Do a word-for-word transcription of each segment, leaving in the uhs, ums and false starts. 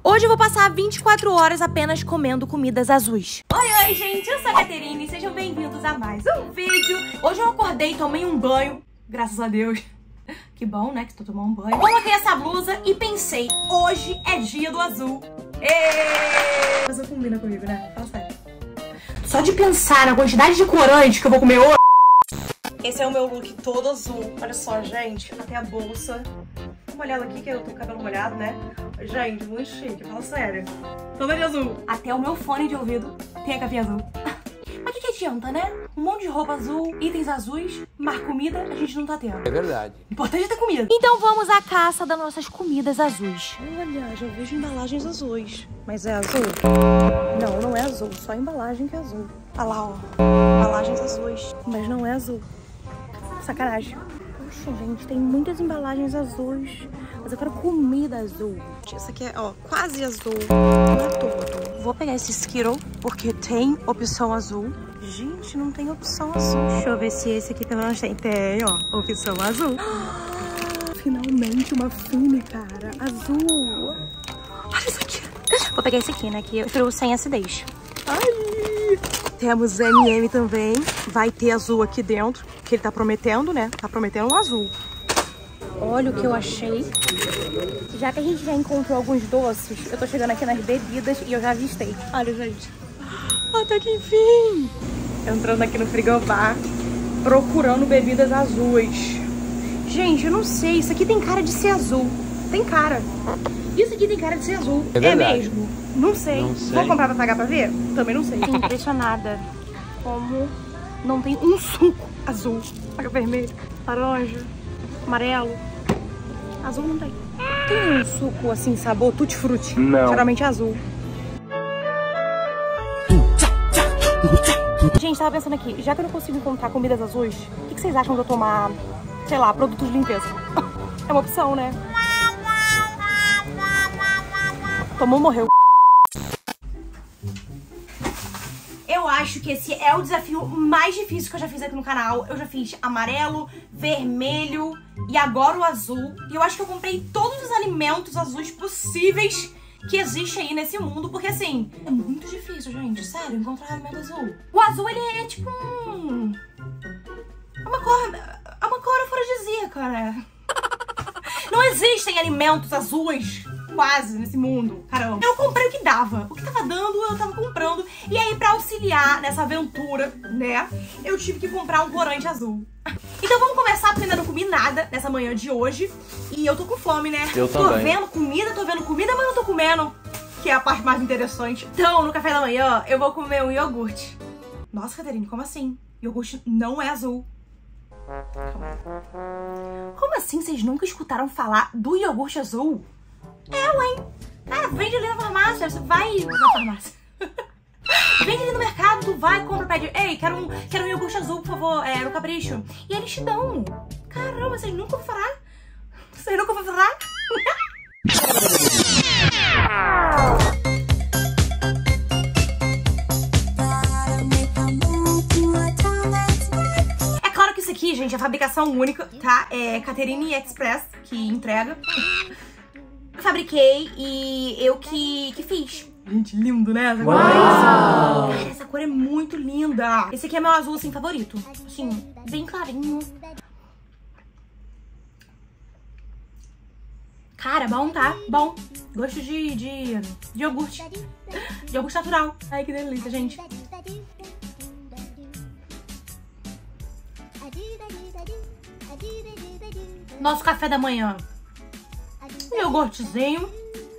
Hoje eu vou passar vinte e quatro horas apenas comendo comidas azuis. Oi, oi, gente, eu sou a Caterine e sejam bem-vindos a mais um vídeo. Hoje eu acordei, tomei um banho, graças a Deus. Que bom, né, que tô tomando um banho. Coloquei essa blusa e pensei, hoje é dia do azul. Êêêê! Azul combina comigo, né? Fala sério. Só de pensar na quantidade de corante que eu vou comer hoje. Esse é o meu look todo azul. Olha só, gente, até a bolsa. Dá uma olhada aqui que eu tô com o cabelo molhado, né? Gente, muito chique, fala sério. Toda de azul. Até o meu fone de ouvido tem a capinha azul. Mas o que, que adianta, né? Um monte de roupa azul, itens azuis, mas comida a gente não tá tendo. É verdade. Importante é ter comida. Então vamos à caça das nossas comidas azuis. Olha, já vejo embalagens azuis. Mas é azul? Não, não é azul. Só a embalagem que é azul. Olha lá, ó. Embalagens azuis. Mas não é azul. Sacanagem. Poxa, gente, tem muitas embalagens azuis. Mas eu quero comida azul. Essa aqui é, ó, quase azul. Não é todo. Vou pegar esse Skittle, porque tem opção azul. Gente, não tem opção azul. Deixa eu ver se esse aqui pelo menos tem. Tem, ó, opção azul. Finalmente uma Fini, cara. Azul. Olha isso aqui. Vou pegar esse aqui, né, que eu prefiro sem acidez. Ai. Temos M e M também. Vai ter azul aqui dentro, que ele tá prometendo, né? Tá prometendo um azul. Olha o que eu achei. Já que a gente já encontrou alguns doces, eu tô chegando aqui nas bebidas e eu já avistei. Olha, gente. Até que enfim. Entrando aqui no frigobar, procurando bebidas azuis. Gente, eu não sei. Isso aqui tem cara de ser azul. Tem cara. Isso aqui tem cara de ser azul. É, é mesmo? Não sei. Não sei. Vou comprar pra pagar pra ver? Também não sei. Tô impressionada como não tem um suco azul. Olha o vermelho, laranja, amarelo. Azul não tem. Tem um suco assim, sabor tutti-frutti? Não. Geralmente é azul. Gente, tava pensando aqui, já que eu não consigo encontrar comidas azuis, o que, que vocês acham de eu tomar, sei lá, produtos de limpeza? É uma opção, né? Tomou, morreu. Eu acho que esse é o desafio mais difícil que eu já fiz aqui no canal. Eu já fiz amarelo, vermelho e agora o azul. E eu acho que eu comprei todos os alimentos azuis possíveis que existe aí nesse mundo. Porque assim, é muito difícil, gente, sério, encontrar alimento azul. O azul, ele é tipo um... É uma cor... É uma cor afrodisíaca, né? Não existem alimentos azuis quase nesse mundo, caramba. Eu comprei o que dava. O que tava dando, eu tava comprando. E aí, pra auxiliar nessa aventura, né, eu tive que comprar um corante azul. Então vamos começar, porque ainda não comi nada nessa manhã de hoje. E eu tô com fome, né? Eu tô também. vendo comida, tô vendo comida, mas não tô comendo, que é a parte mais interessante. Então, no café da manhã, eu vou comer um iogurte. Nossa, Caterine, como assim? Iogurte não é azul. Como assim vocês nunca escutaram falar do iogurte azul? É, ué. Cara, vende ali na farmácia. Você vai na farmácia. Vende ali no mercado, tu vai, compra, pede. Ei, quero um, quero um iogurte azul, por favor. É, no Capricho. E eles te dão. Caramba, vocês nunca ouviram falar? Vocês nunca ouviram falar? É claro que isso aqui, gente, é fabricação única, tá? É Caterine Express que entrega. Eu fabriquei e eu que, que fiz. Gente, lindo, né? Essa cor, é Cara, essa cor é muito linda. Esse aqui é meu azul, assim, favorito. Assim, bem clarinho. Cara, bom, tá? Bom. Gosto de, de, de iogurte. De iogurte natural. Ai, que delícia, gente. Nosso café da manhã. Um iogurtezinho.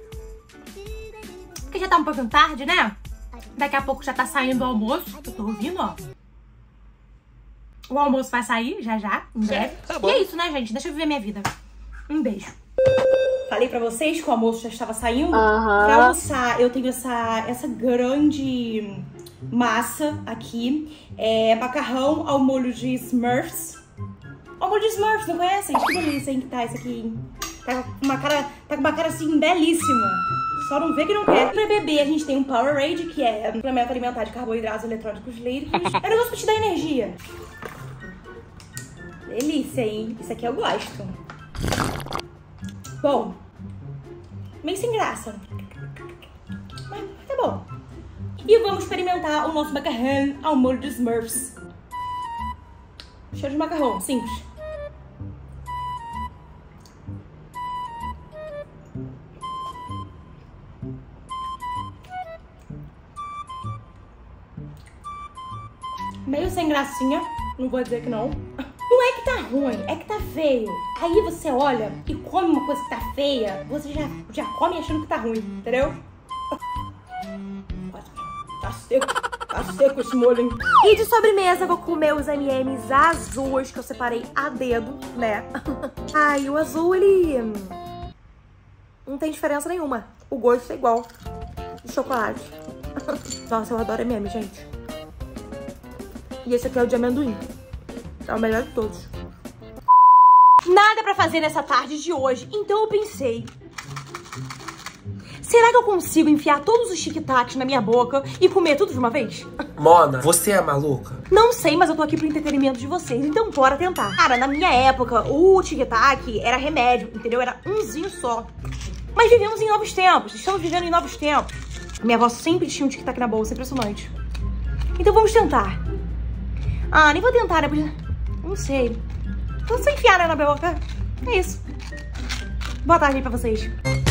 Porque já tá um pouquinho tarde, né? Daqui a pouco já tá saindo o almoço. Eu tô ouvindo, ó. O almoço vai sair já já, em breve. Tá bom. E é isso, né, gente? Deixa eu viver minha vida. Um beijo. Falei pra vocês que o almoço já estava saindo. Uhum. Pra almoçar, eu tenho essa, essa grande massa aqui. É macarrão ao molho de Smurfs. Ao molho de Smurfs, não conhecem? Que delícia, hein, que tá isso aqui. Tá com uma cara, tá com uma cara assim, belíssima. Só não vê que não quer. Pra beber, a gente tem um Powerade, que é um suplemento alimentar de carboidratos eletrônicos líquidos. É um negócio pra te dar energia. Delícia, hein? Isso aqui eu gosto. Bom, meio sem graça. bom. E vamos experimentar o nosso macarrão ao molho de Smurfs. Cheiro de macarrão, simples. Meio sem gracinha, não vou dizer que não. Não é que tá ruim, é que tá feio. Aí você olha e come uma coisa que tá feia, você já, já come achando que tá ruim, entendeu? Tá seco, tá seco esse molho, hein? E de sobremesa eu vou comer os M e M's azuis que eu separei a dedo, né? Ai, o azul, ele... não tem diferença nenhuma. O gosto é igual de chocolate. Nossa, eu adoro M e M, gente. E esse aqui é o de amendoim. É o melhor de todos. Nada pra fazer nessa tarde de hoje, então eu pensei... será que eu consigo enfiar todos os tic-tacs na minha boca e comer tudo de uma vez? Mona, você é maluca? Não sei, mas eu tô aqui pro entretenimento de vocês, então bora tentar. Cara, na minha época, o tic-tac era remédio, entendeu? Era umzinho só. Mas vivemos em novos tempos, estamos vivendo em novos tempos. Minha avó sempre tinha um tic-tac na bolsa, impressionante. Então vamos tentar. Ah, nem vou tentar, né? Não sei. Vou só enfiar, né, na boca. É isso. Boa tarde aí pra vocês.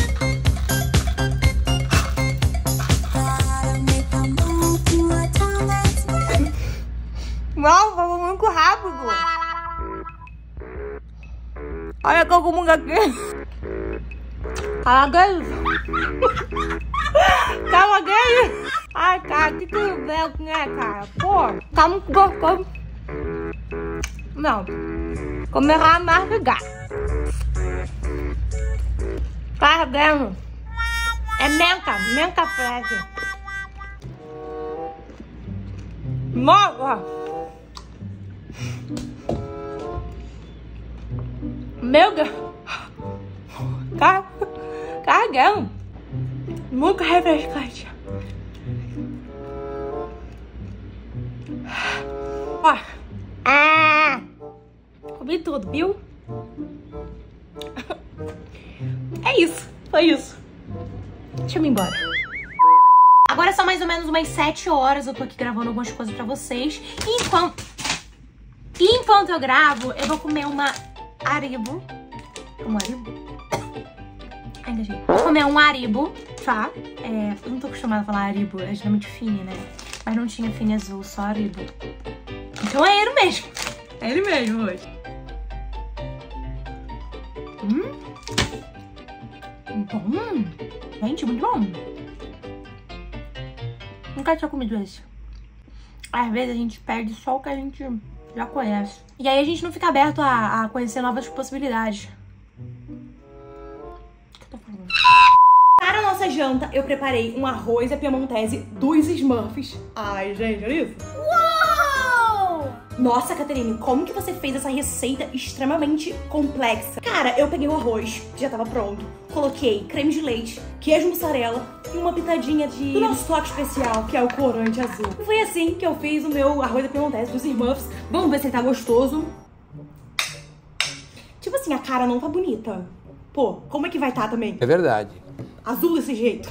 Nossa, foi muito rápido. Olha que eu como aqui. Caragueiro. Caragueiro. Ai, cara, que tudo bem, né, cara? Pô, tá muito gostoso. Não. Comer a marca gato. Carregando. É menca, menca presa. Moga. Meu Deus. Car... Carregando. Muito refrescante. Ó. Ah. Comi tudo, viu? É isso. Foi isso. Deixa eu ir embora. Agora são mais ou menos umas sete horas. Eu tô aqui gravando algumas coisas pra vocês. E enquanto... E enquanto eu gravo, eu vou comer uma Haribo. Um Haribo? Ai, engasguei. Vou comer um Haribo, tá? É, eu não tô acostumada a falar Haribo. É geralmente Fini, né? Mas não tinha Fini azul, só Haribo. Então é ele mesmo. É ele mesmo hoje. Hum? Bom. Gente, muito bom. Nunca tinha comido esse. Às vezes a gente perde só o que a gente já conhece. E aí a gente não fica aberto a, a conhecer novas possibilidades. O que eu tô falando? Para a nossa janta, eu preparei um arroz à piemontese dos Smurfs. Ai, gente, olha isso. Uau! Nossa, Caterine, como que você fez essa receita extremamente complexa? Cara, eu peguei o arroz, que já tava pronto. Coloquei creme de leite, queijo mussarela e uma pitadinha de... do nosso toque especial, que é o corante azul. E foi assim que eu fiz o meu arroz à piemontese dos Smurfs. Vamos ver se ele tá gostoso. Tipo assim, a cara não tá bonita. Pô, como é que vai tá também? É verdade. Azul desse jeito.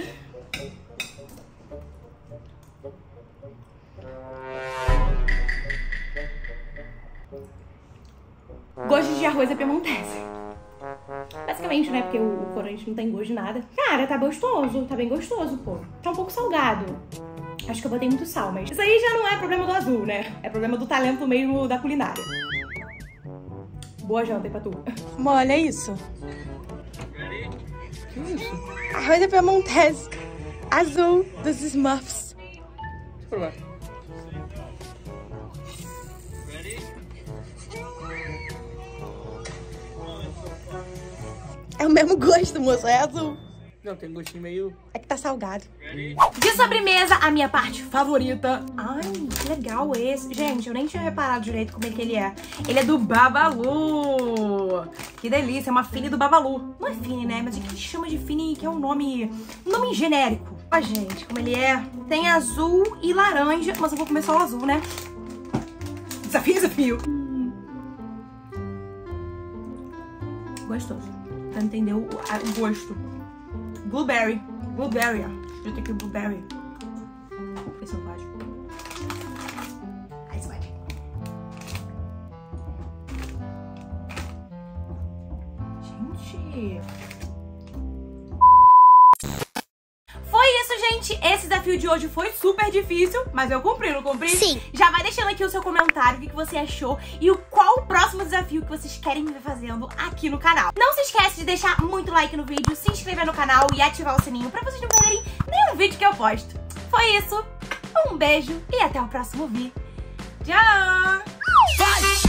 Gosto de arroz à piemontese. Basicamente, né? Porque o corante não tem gosto de nada. Cara, tá gostoso. Tá bem gostoso, pô. Tá um pouco salgado. Acho que eu botei muito sal, mas... isso aí já não é problema do azul, né? É problema do talento mesmo da culinária. Boa janta aí pra tu. Mano, olha isso. Que isso? Arroz à piemontese azul dos Smurfs. Deixa eu provar. É o mesmo gosto, moço. É azul. Não, tem um gostinho meio... é que tá salgado. De sobremesa, a minha parte favorita. Ai, que legal esse. Gente, eu nem tinha reparado direito como é que ele é. Ele é do Babalu. Que delícia, é uma Fini do Babalu. Não é Fini, né? Mas é que a gente chama de Fini, que é um nome... um nome genérico. Ó, gente, como ele é. Tem azul e laranja, mas eu vou comer só o azul, né? Desafio, desafio. Hum. Gostoso. Pra entender o, a, o gosto. Blueberry. Blueberry, ó. Eu tenho que ir blueberry. Esse não pode. Aí você vai. Gente. Foi isso, gente. Esse desafio de hoje foi super difícil, mas eu cumpri, não cumpri? Sim. Já vai deixando aqui o seu comentário, o que você achou e o qual o próximo desafio que vocês querem me ver fazendo aqui no canal. Não se esquece de deixar muito like no vídeo, se inscrever no canal e ativar o sininho pra vocês não perderem nenhum vídeo que eu posto. Foi isso. Um beijo e até o próximo vídeo. Tchau!